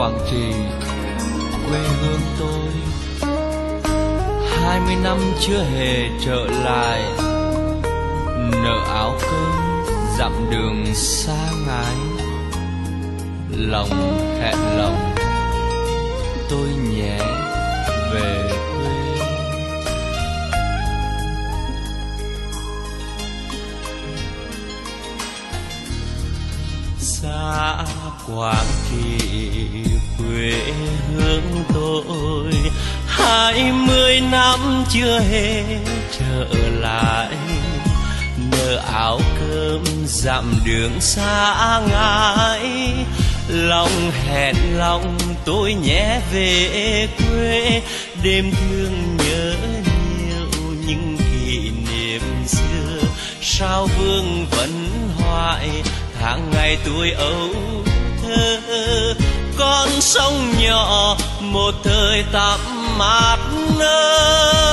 Quảng Trị, quê hương tôi. 20 năm chưa hề trở lại, nợ áo cơm dặm đường xa ngái. Lòng hẹn lòng tôi nhé về quê. Xa Quảng Trị quê hương tôi, 20 năm chưa hề trở lại, nợ áo cơm dặm đường xa ngái. Lòng hẹn lòng tôi nhé về quê, đêm thương nhớ nhiều những kỷ niệm xưa. Sao vương vẫn hoài tháng ngày tuổi ấu thơ, con sông nhỏ một thời tắm mát nơ.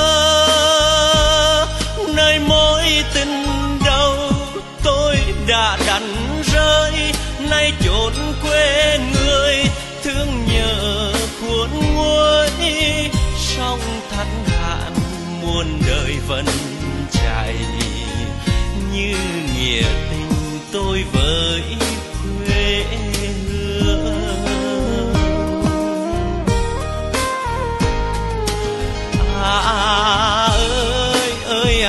Nơi mối tình đầu tôi đã đành rơi, nay chốn quê người thương nhớ cuốn nguôi. Sông thanh hạn muôn đời vẫn chảy, như nghĩa tình tôi với quê hương. Ơi ơi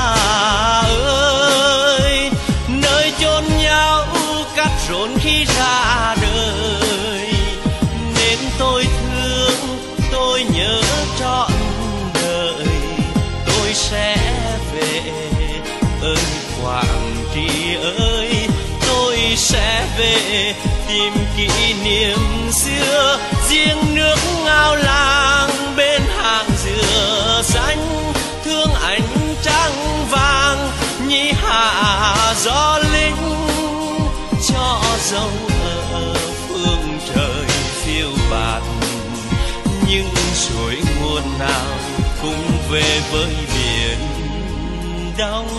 ơi, nơi chôn nhau cắt rốn khi ra đời, nên tôi thương tôi nhớ trọn đời. Tôi sẽ về ơi Quảng Trị ơi, tôi sẽ về tìm kỷ niệm xưa. Riêng nước ngao làng bên hàng dừa xanh, thương ánh trăng vàng nhĩ hạ gió linh, cho dấu ở phương trời phiêu bạt. Nhưng suối nguồn nào cũng về với biển Đông.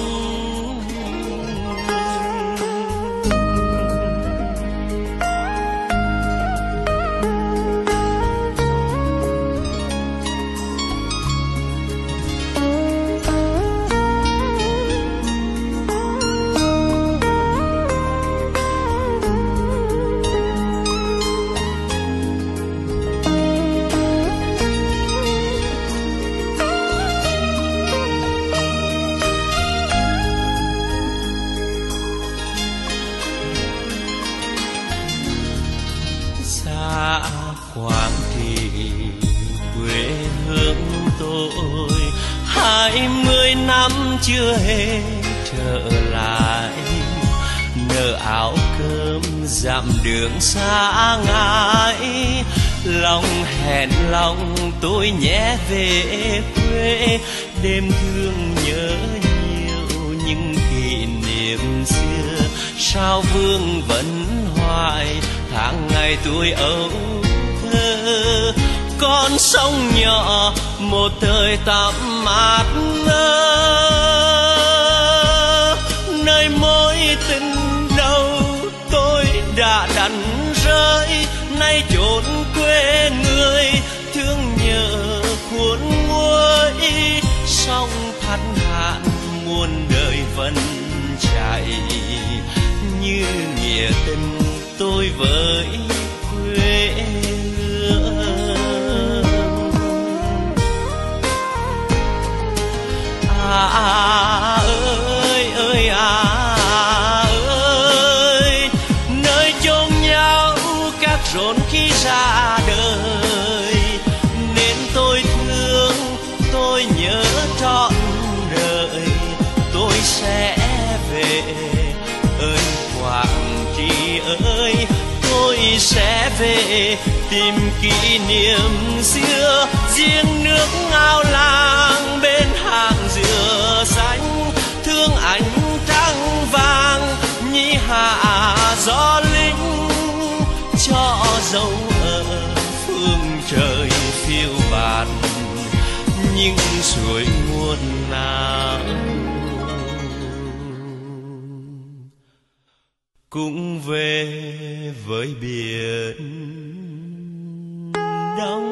Quảng Trị quê hương tôi, 20 năm chưa hề trở lại, nợ áo cơm dặm đường xa ngái. Lòng hẹn lòng tôi nhé về quê, đêm thương nhớ nhiều những kỷ niệm xưa. Sao vương vẫn hoài tháng ngày tuổi ấu thơ, con sông nhỏ một thời tắm mát nơ. Nơi mối tình đầu tôi đã đành rơi, nay chốn quê người thương nhớ cuốn nguôi. Sông thanh hạn muôn đời vẫn chảy, như nghĩa tình tôi với quê hương. Ơi ơi ơi, nơi chôn nhau cắt rốn khi ra đời, nên tôi thương tôi nhớ trọn đời. Tôi sẽ về ơi Quảng Trị ơi, tôi sẽ về tìm kỷ niệm xưa. Riêng nước ngao làng bên hàng dừa xanh, thương ánh trăng vàng nhĩ hạ gió linh, cho dấu ở phương trời phiêu bạt. Nhưng suối nguồn nào cũng về với biển đau